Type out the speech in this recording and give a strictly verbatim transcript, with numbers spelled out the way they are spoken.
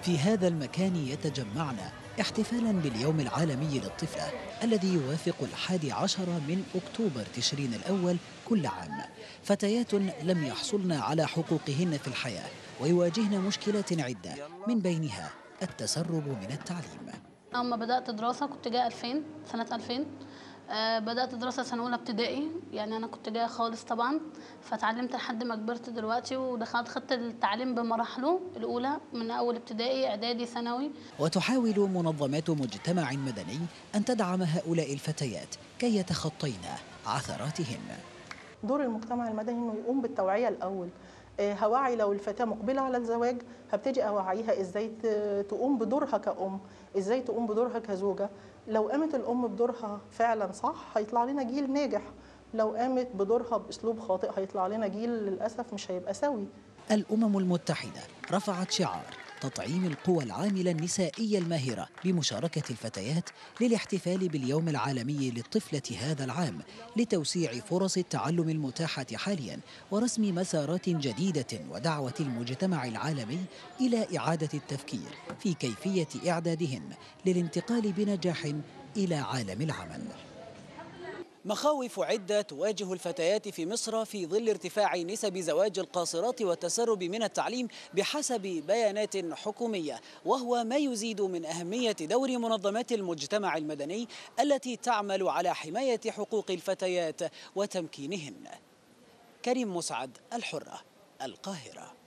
في هذا المكان يتجمعن احتفالا باليوم العالمي للطفلة الذي يوافق الحادي عشر من أكتوبر تشرين الأول كل عام. فتيات لم يحصلن على حقوقهن في الحياة ويواجهن مشكلات عدة، من بينها التسرب من التعليم. أما بدأت دراسة كنت جاية ألفين سنة ألفين. آه بدأت دراسة سنة أولى ابتدائي، يعني أنا كنت جاية خالص طبعا، فتعلمت لحد ما كبرت دلوقتي ودخلت خدت التعليم بمراحله الأولى من أول ابتدائي إعدادي ثانوي. وتحاول منظمات مجتمع مدني أن تدعم هؤلاء الفتيات كي يتخطين عثراتهن. دور المجتمع المدني إنه يقوم بالتوعية الأول. هوعي لو الفتاة مقبلة على الزواج هبتدي أوعيها إزاي تقوم بدورها كأم، إزاي تقوم بدورها كزوجة. لو قامت الأم بدورها فعلا صح هيطلع لنا جيل ناجح، لو قامت بدورها بأسلوب خاطئ هيطلع لنا جيل للأسف مش هيبقى سوي. الأمم المتحدة رفعت شعار تطعيم القوى العاملة النسائية الماهرة بمشاركة الفتيات للاحتفال باليوم العالمي للطفلة هذا العام، لتوسيع فرص التعلم المتاحة حاليا ورسم مسارات جديدة ودعوة المجتمع العالمي إلى إعادة التفكير في كيفية إعدادهن للانتقال بنجاح إلى عالم العمل. مخاوف عدة تواجه الفتيات في مصر في ظل ارتفاع نسب زواج القاصرات والتسرب من التعليم بحسب بيانات حكومية، وهو ما يزيد من أهمية دور منظمات المجتمع المدني التي تعمل على حماية حقوق الفتيات وتمكينهن. كريم مسعد، الحرة، القاهرة.